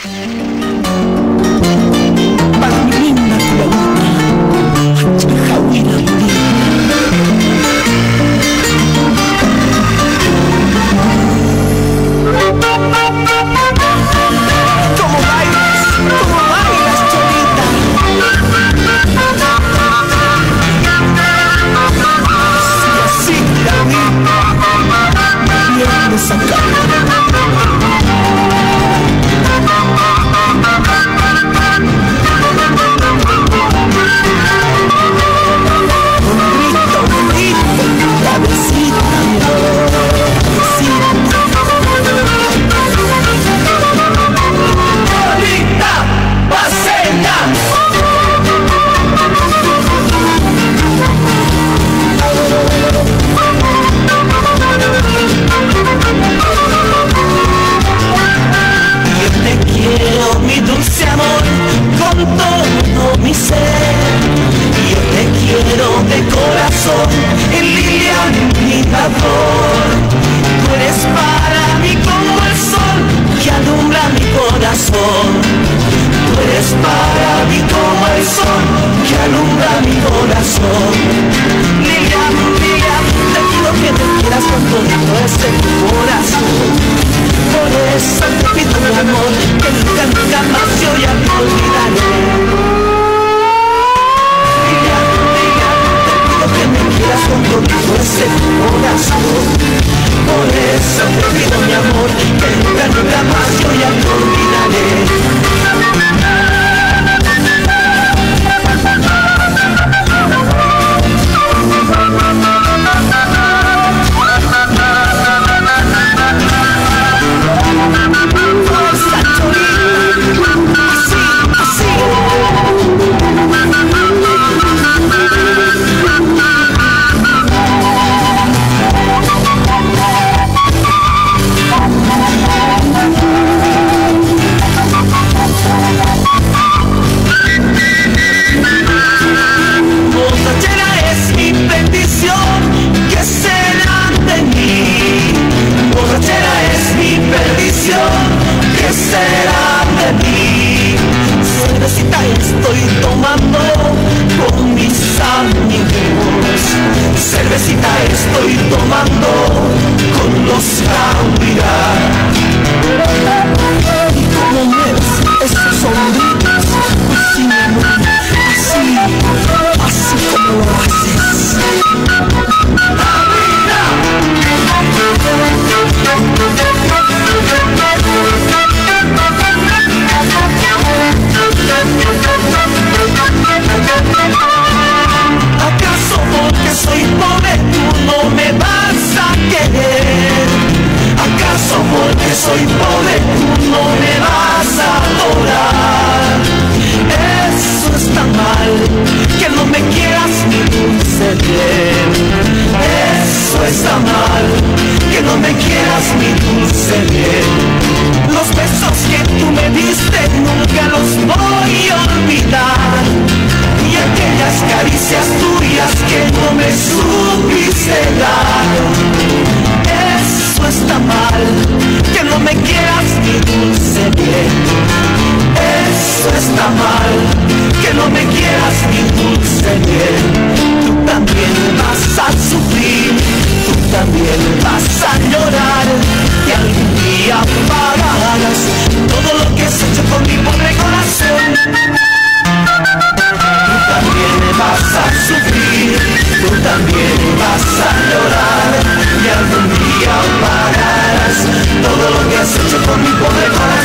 Para mi linda Claudita, Chijahuila ¿cómo bailas, Cholita? Sí, así, Claudita, bien desacada. Mi dulce amor, con todo mi ser, yo te quiero de corazón, en Lilian, linda flor. Tú eres para mí como el sol que alumbra mi corazón. Tú eres para mí como el sol que alumbra mi corazón. Lilian, Lilian, te pido que me quieras con todo ese corazón. Por eso te pido mi amor, que nunca, nunca más yo ya te olvidaré. Lilian, Lilian, te pido que me quieras con todo ese corazón. Por eso te pido mi amor, que nunca, nunca más yo ya te olvidaré. ¿Qué será de mí? Cervecita estoy tomando con mis amigos. Cervecita estoy tomando con los Jahuira. ¿Y cómo ves esos hombritos? Así, mi amor, así, así como lo haces. ¿Acaso porque soy pobre tú no me vas a querer? ¿Acaso porque soy pobre tú no me vas a adorar? Eso está mal, que no me quieras mi dulce bien. Eso está mal, que no me quieras mi dulce bien. Los besos que tú me diste nunca los voy a olvidar. Y aquellas caricias tuyas que no me supiste dar. Eso está mal, que no me quieras mi dulce bien. Eso está mal, que no me quieras mi dulce bien. Tú también vas a sufrir, tú también vas a llorar, y algún día pagarás todo lo que has hecho con mi pobre corazón. Tú también vas a sufrir, tú también vas a llorar, y algún día pagarás todo lo que has hecho con mi pobre corazón.